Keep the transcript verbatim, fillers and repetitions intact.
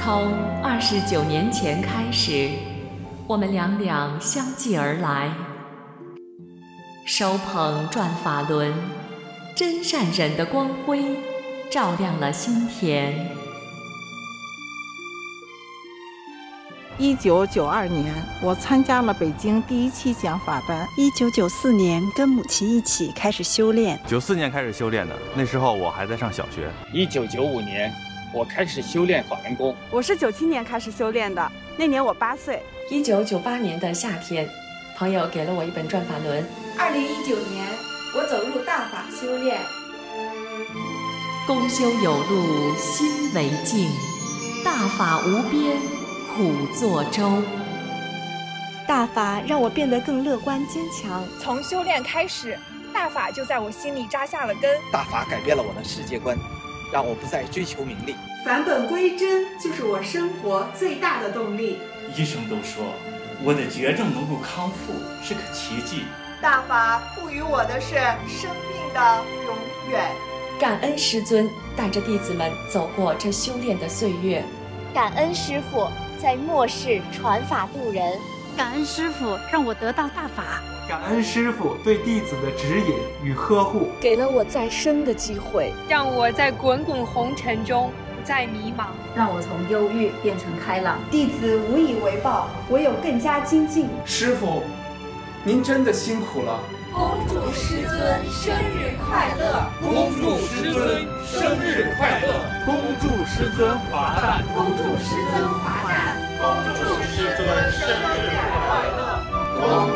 从二十九年前开始，我们两两相继而来，手捧转法轮，真善忍的光辉照亮了心田。 一九九二年，我参加了北京第一期讲法班。 一九九四年，跟母亲一起开始修炼。 九四年开始修炼的，那时候我还在上小学。 一九九五年，我开始修炼法轮功。 我是九七年开始修炼的，那年我八岁。 一九九八年的夏天，朋友给了我一本转法轮。 二零一九年，我走入大法修炼。 公修有路心为径，大法无边苦作舟。 大法让我变得更乐观坚强。 从修炼开始，大法就在我心里扎下了根。 大法改变了我的世界观，让我不再追求名利。 返本归真就是我生活最大的动力。 医生都说我的绝症能够康复是个奇迹。 大法赋予我的是生命的永远。 感恩师尊带着弟子们走过这修炼的岁月。 感恩师父在末世传法度人。 感恩师父让我得到大法。 感恩师父对弟子的指引与呵护， 给了我再生的机会， 让我在滚滚红尘中不再迷茫， 让我从忧郁变成开朗。 弟子无以为报，唯有更加精进。 师父，您真的辛苦了。 恭祝师尊生日快乐！ 恭祝师尊生日快乐！ 恭祝师尊华诞！ 恭祝师尊华诞！ 恭祝师尊生日快乐！